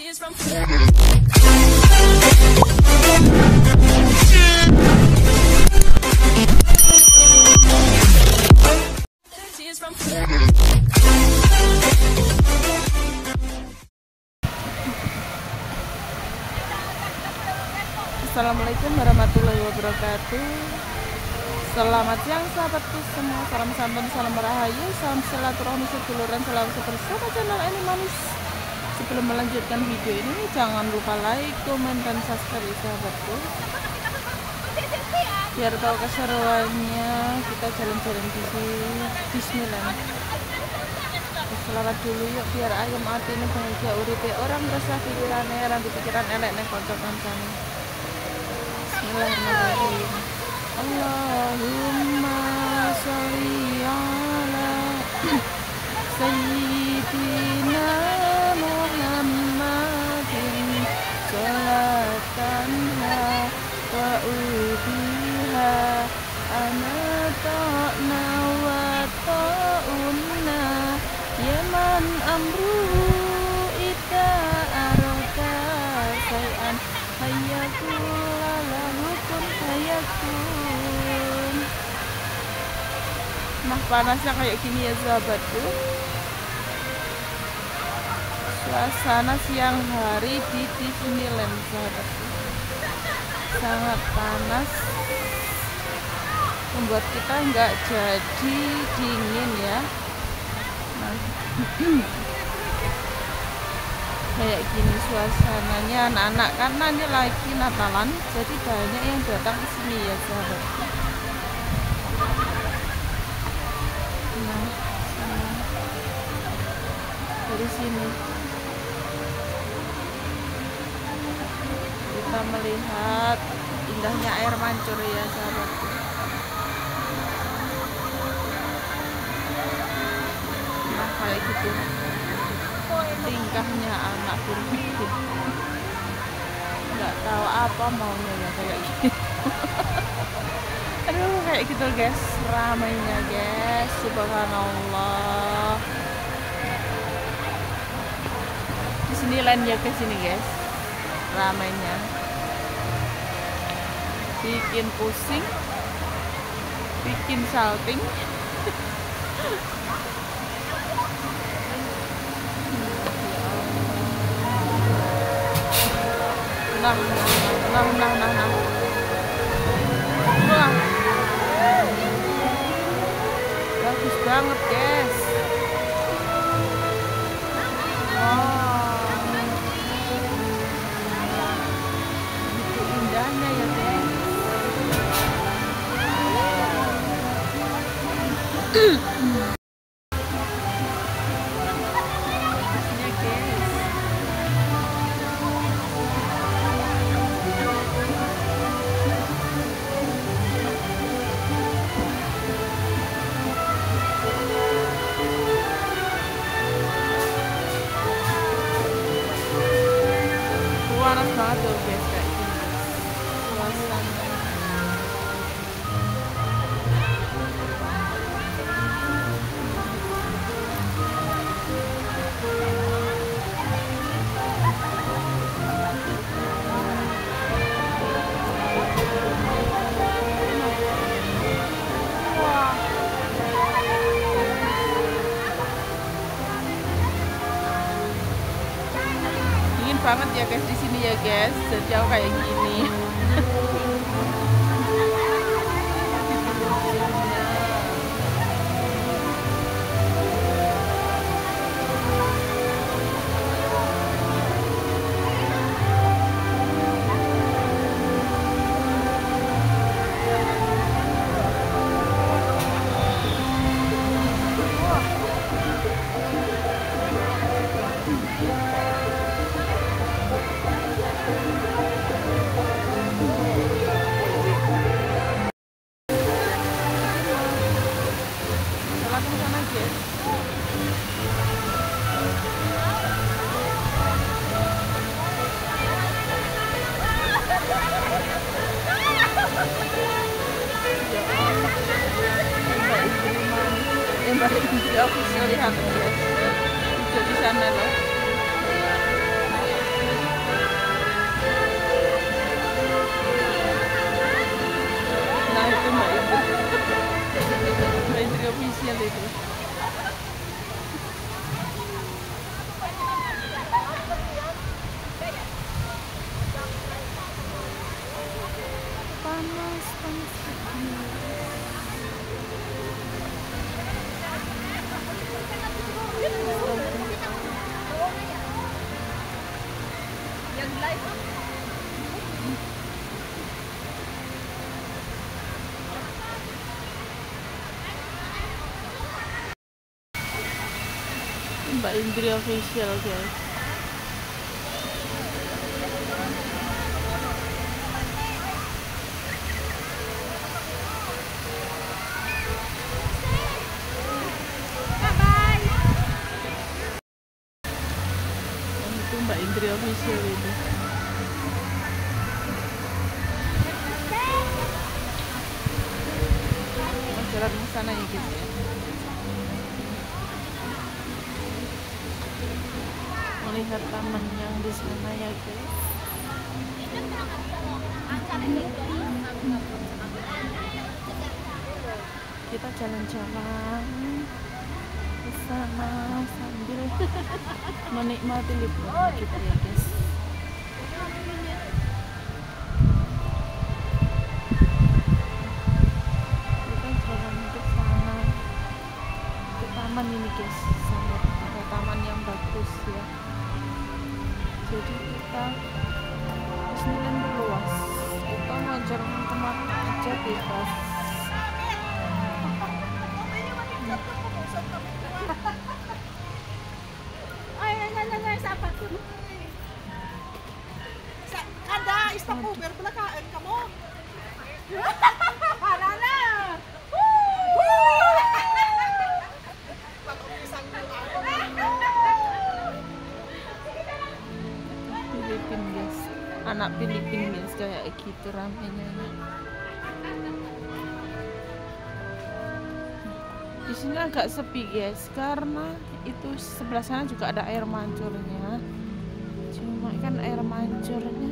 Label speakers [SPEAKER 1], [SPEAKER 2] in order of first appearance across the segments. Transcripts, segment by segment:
[SPEAKER 1] Assalamualaikum warahmatullahi wabarakatuh. Selamat siang sahabatku semua. Salam santun, salam rahayu, salam silaturahmi seduluran, selalu bersama channel Eni Manis. Sebelum melanjutkan video ini, jangan lupa like, komen, dan subscribe sahabatku. Biar tahu keseruannya kita jalan-jalan di Disneyland. Selamat dulu yuk, biar ayam hati ini bahagia uripe orang resah pikirannya, ranti pikiran elek nih konco kancane. Bismillahirrahmanirrahim. Allahumma sholli ala sayyidina Muhammadin sholatan wa ubiha anata'na wa ta'unna yaman amruhu ida arota sayan hayyakulalahukum hayyakun. Nah, panasnya kayak gini ya sahabatku, suasana siang hari di Disneyland sahabatku, sangat panas, membuat kita nggak jadi dingin ya. Nah, kayak gini suasananya anak-anak, karena ini lagi Natalan, jadi banyak yang datang ke sini ya sahabatku. Nah, dari sini kita melihat indahnya air mancur ya sahabatku. Nah, kayak gitu tingkahnya anak begitu, nggak tahu apa maunya ya kayak gitu. Aduh, kayak gitu guys, ramainya guys, subhanallah. Disneyland ya ke sini guys, ramainya bikin pusing, bikin salting. Nah, wah, bagus banget guys. Wow, itu indahnya ya guys. Panas banget tuh guys, kayak gini suasana. Wah, dingin banget ya guys di sini ya guys, sejauh kayak gini. Mbak Indri official lihat ya, di sana loh. panas begini. Mbak Indri official guys. Itu Mbak Indri official ini. Jalan ke sana ya guys ya. Melihat taman yang di sana ya guys. Kita jalan-jalan ke sana sambil menikmati liburan kita ya guys. Kita jalan ke sana, ke taman ini guys. Sangat ada taman yang bagus ya. Jadi kita Disneyland berluas. Kita mau jalan kemana aja bebas.
[SPEAKER 2] Ada istaku biar belakaan kamu.
[SPEAKER 1] Filipin guys, anak Filipin guys kayak gitu ramenya. Di sini agak sepi guys karena itu sebelah sana juga ada air mancurnya. Cuma kan air mancurnya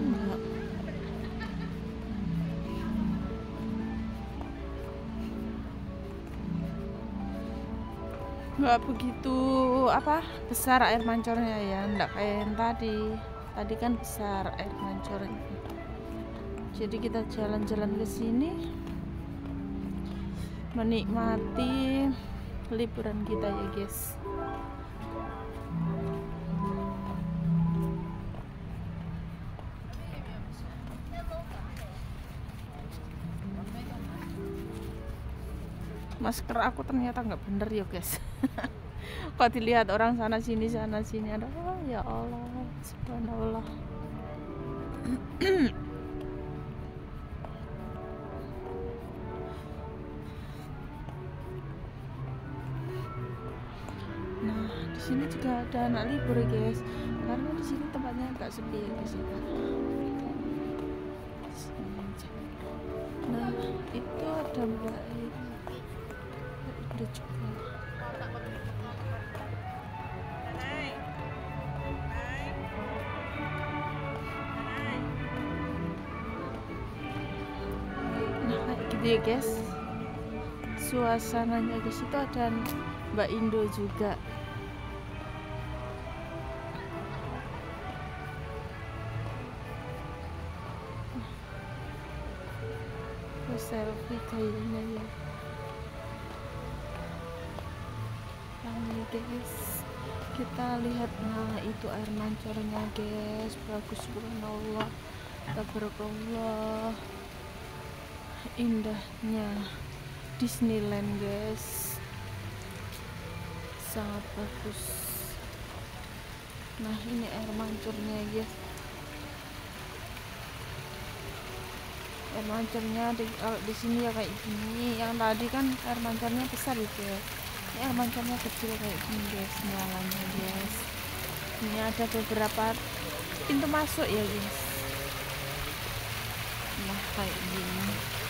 [SPEAKER 1] nggak begitu besar air mancurnya ya, nggak kayak yang tadi kan besar air mancurnya. Jadi kita jalan-jalan ke sini menikmati liburan kita ya guys. Masker aku ternyata nggak bener ya guys. Kok dilihat orang sana sini ada, ya Allah subhanallah. Nah di sini juga ada anak libur ya guys, karena di sini tempatnya agak sepi ya guys. Nah itu ada Mbak ada juga. Nah kayak gitu ya guys suasananya guys. Itu ada Mbak Indo juga. Selfie kayaknya ya. Ini guys kita lihat, nah itu air mancurnya guys, bagus subhanallah tabarakallah, indahnya Disneyland guys, sangat bagus. Nah ini air mancurnya guys, air mancurnya di sini ya kayak gini. Yang tadi kan air mancurnya besar gitu ya, ini air mancurnya kecil kayak gini guys nyalanya guys. Ini ada beberapa pintu masuk ya guys. Nah kayak gini.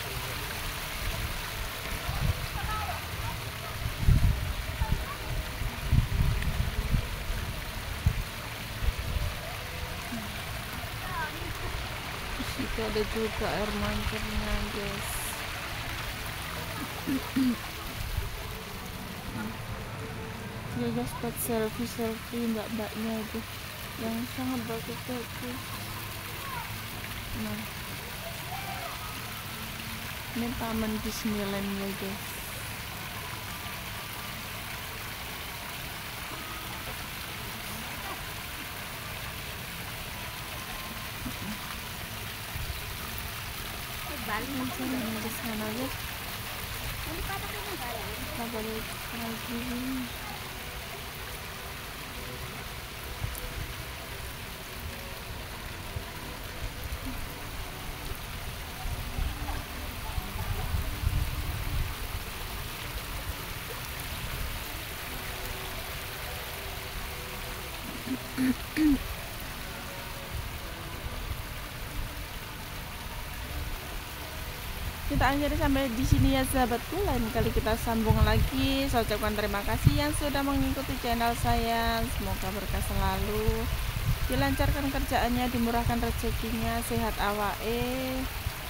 [SPEAKER 1] Itu ada juga air mancurnya guys. Ya guys, buat selfie mbak-mbaknya itu yang sangat bagus. Nah Ini taman Disneyland ya guys. Jalan di sana guys. Kita balik lagi. Kita akhiri sampai di sini ya sahabatku. Lain kali kita sambung lagi. Saya ucapkan terima kasih yang sudah mengikuti channel saya. Semoga berkah selalu, dilancarkan kerjaannya, dimurahkan rezekinya, sehat awake,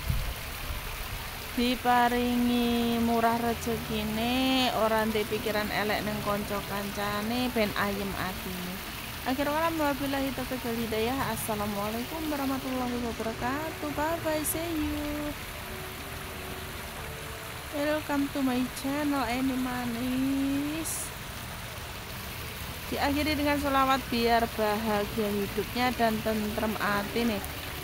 [SPEAKER 1] diparingi murah rezekine, orang di pikiran elek neng konco kancane, ben ayem atine. Akhir kalam wabillahi taufiq wal hidayah. Assalamualaikum warahmatullahi wabarakatuh. Bye bye, see you. Welcome to my channel Eni Manis. Diakhiri dengan sholawat biar bahagia hidupnya dan tentrem hati nih.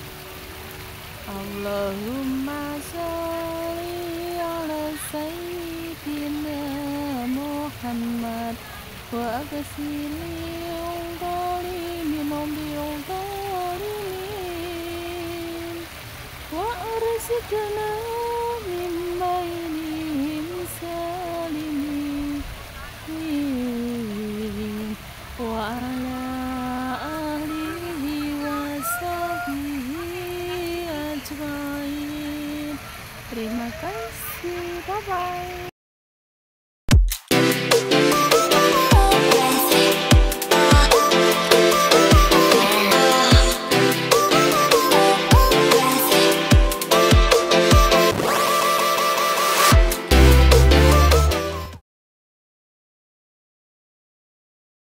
[SPEAKER 1] Allahumma sholli ala sayyidina Muhammad wa agsilil dhalimin bil dhalimin wa arsikna terima kasih, bye bye.